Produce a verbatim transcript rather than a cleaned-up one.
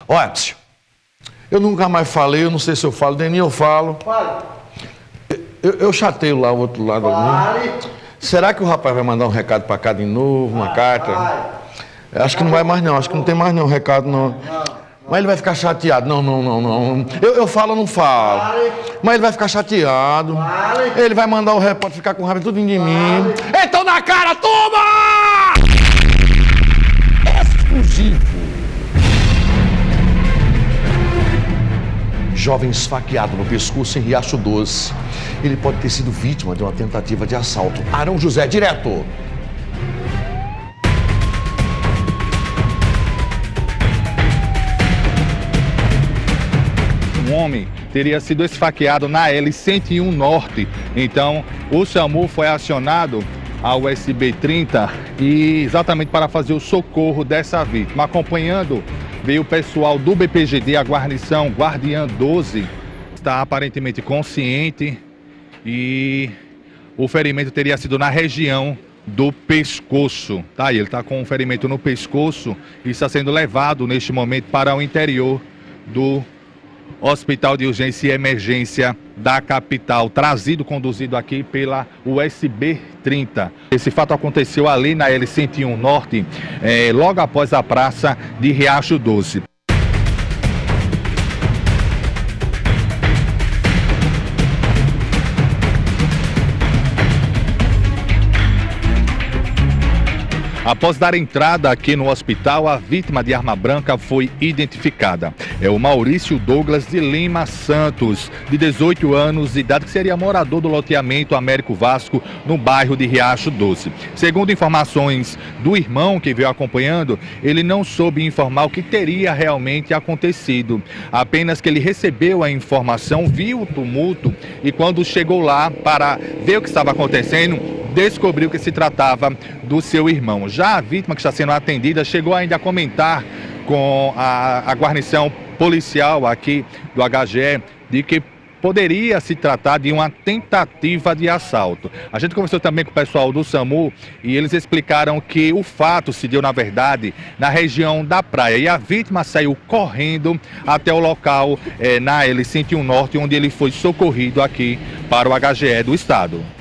Olha, psiu, eu nunca mais falei, eu não sei se eu falo, nem eu falo. Fale. Eu, eu chateio lá o outro lado. Fale. Será que o rapaz vai mandar um recado pra cá de novo, uma Vai, carta? vai. Acho que não vai mais não, acho que não tem mais nenhum recado não. Não. Mas ele vai ficar chateado. Não, não, não, não. Eu, eu falo ou não falo? Fale. Mas ele vai ficar chateado. Fale. Ele vai mandar o repórter ficar com raiva tudo de mim. Então na cara, toma! Exclusivo. Jovem esfaqueado no pescoço em Riacho Doce. Ele pode ter sido vítima de uma tentativa de assalto. Arão José, direto. Um homem teria sido esfaqueado na L cento e um Norte. Então, o SAMU foi acionado ao S B trinta e exatamente para fazer o socorro dessa vítima. Acompanhando, veio o pessoal do B P G D, a guarnição Guardiã doze. Está aparentemente consciente e o ferimento teria sido na região do pescoço. Tá aí, ele está com um ferimento no pescoço e está sendo levado neste momento para o interior do Hospital de Urgência e Emergência da capital, trazido, conduzido aqui pela U S B trinta. Esse fato aconteceu ali na L cento e um Norte, eh, logo após a praça de Riacho Doce. Após dar entrada aqui no hospital, a vítima de arma branca foi identificada. É o Maurício Douglas de Lima Santos, de dezoito anos de idade, que seria morador do loteamento Américo Vasco, no bairro de Riacho Doce. Segundo informações do irmão que veio acompanhando, ele não soube informar o que teria realmente acontecido. Apenas que ele recebeu a informação, viu o tumulto e quando chegou lá para ver o que estava acontecendo, descobriu que se tratava do seu irmão. Já a vítima, que está sendo atendida, chegou ainda a comentar com a, a guarnição policial aqui do H G E de que poderia se tratar de uma tentativa de assalto. A gente conversou também com o pessoal do SAMU e eles explicaram que o fato se deu, na verdade, na região da praia. E a vítima saiu correndo até o local, eh, na L cento e um Norte, onde ele foi socorrido aqui para o H G E do estado.